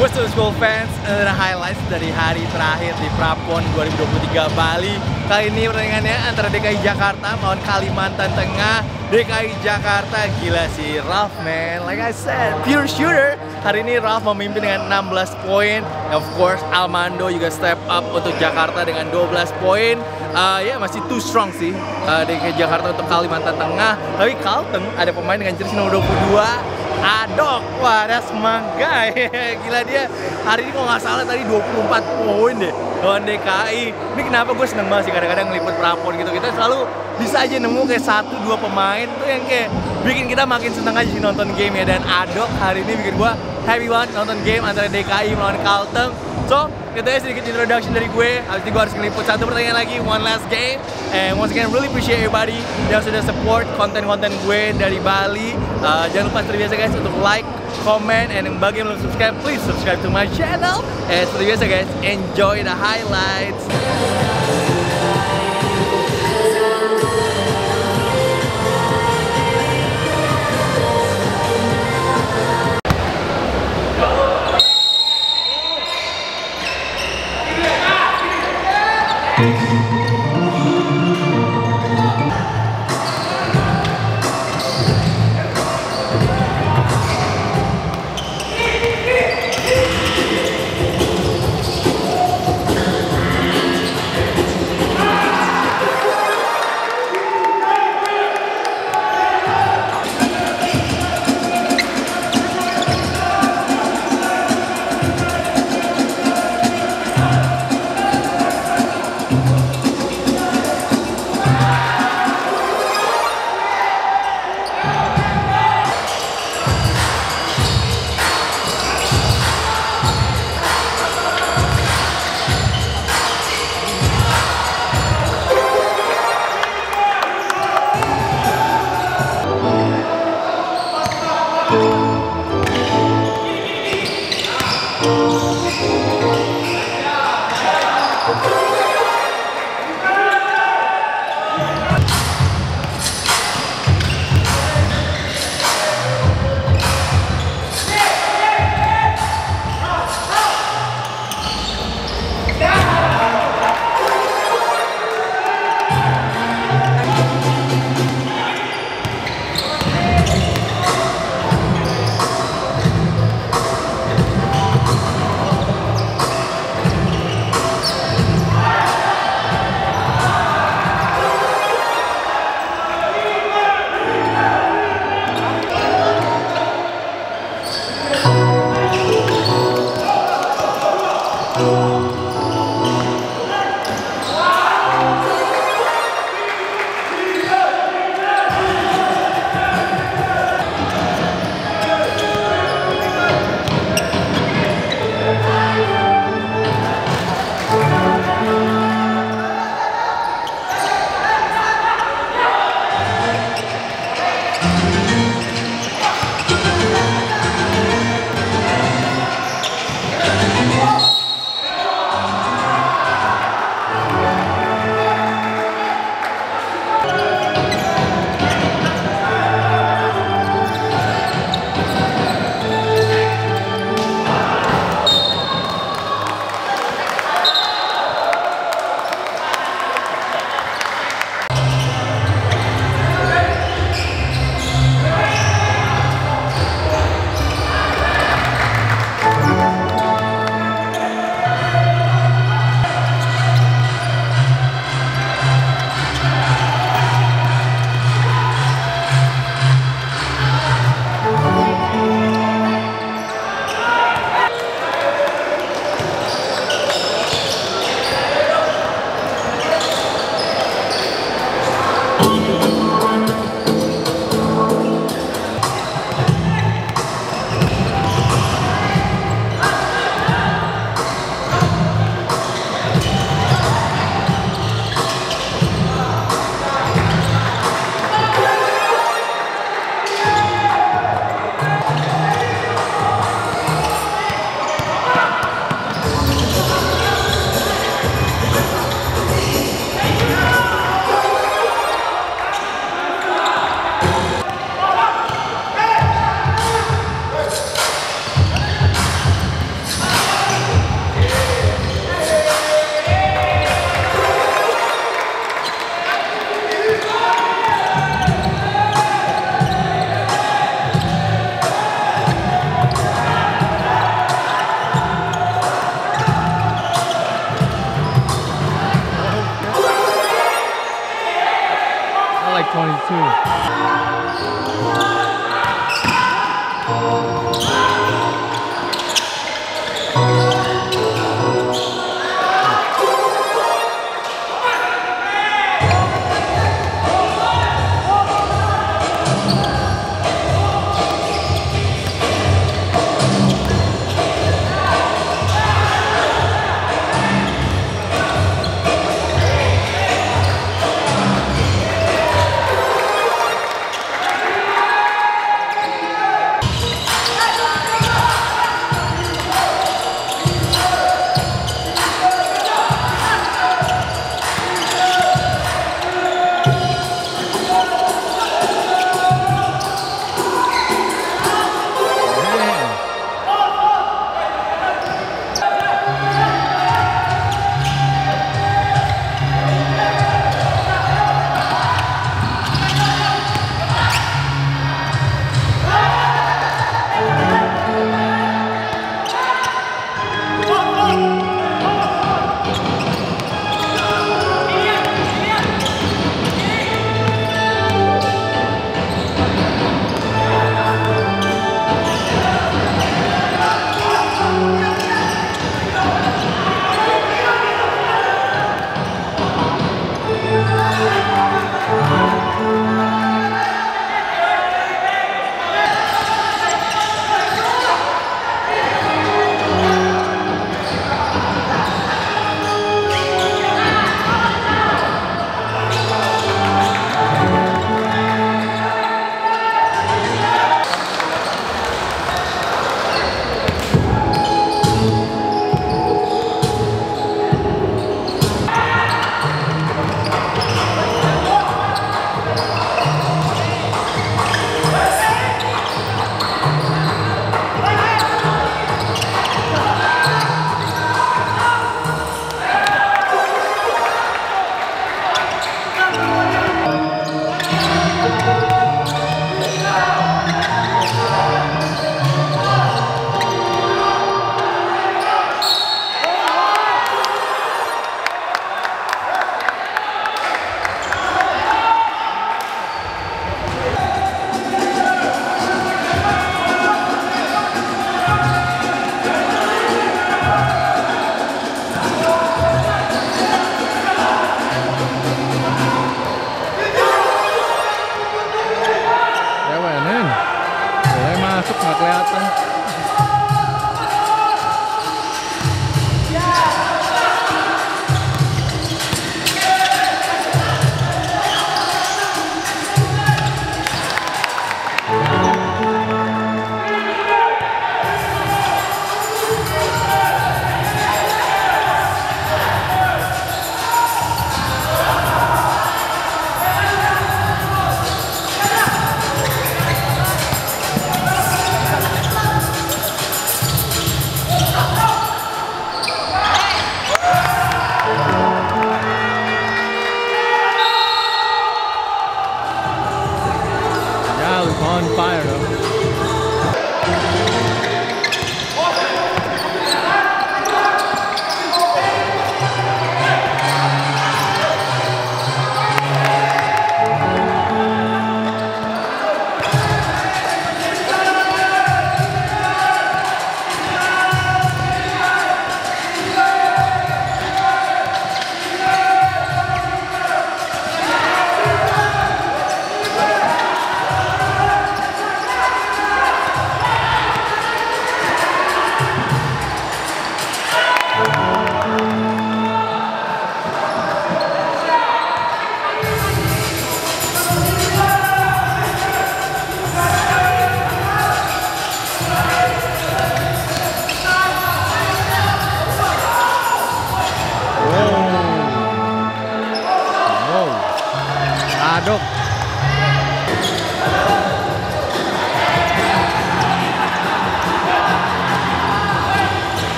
Western School fans, highlights dari hari terakhir di Prapon 2023 Bali. Kali ini pertandingannya antara DKI Jakarta melawan Kalimantan Tengah. DKI Jakarta, gila sih Ralph, man. Like I said, pure shooter. Hari ini Ralph memimpin dengan 16 poin. Of course, Almando juga step up untuk Jakarta dengan 12 poin. Ya masih too strong sih DKI Jakarta untuk Kalimantan Tengah. Tapi Kalteng ada pemain dengan jersey nomor 22. Adok, wah that's my guy. Gila dia hari ini kalau nggak salah tadi 24 poin deh lawan DKI. Ini kenapa gue seneng banget sih kadang-kadang ngeliput Prapon gitu. Kita selalu bisa aja nemu kayak 1-2 pemain tuh yang kayak bikin kita makin seneng aja sih nonton game ya. Dan Adok hari ini bikin gue happy banget nonton game antara DKI melawan Kalteng. So, itu ya sedikit introduction dari gue. Habis ini gue harus ngeliput satu pertandingan lagi, one last game. And once again, really appreciate everybody yang sudah support konten-konten gue dari Bali. Jangan lupa seperti biasa guys untuk like, comment, and bagi yang belum subscribe, please subscribe to my channel. And seperti biasa guys, enjoy the highlights.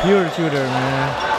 pure shooter, man.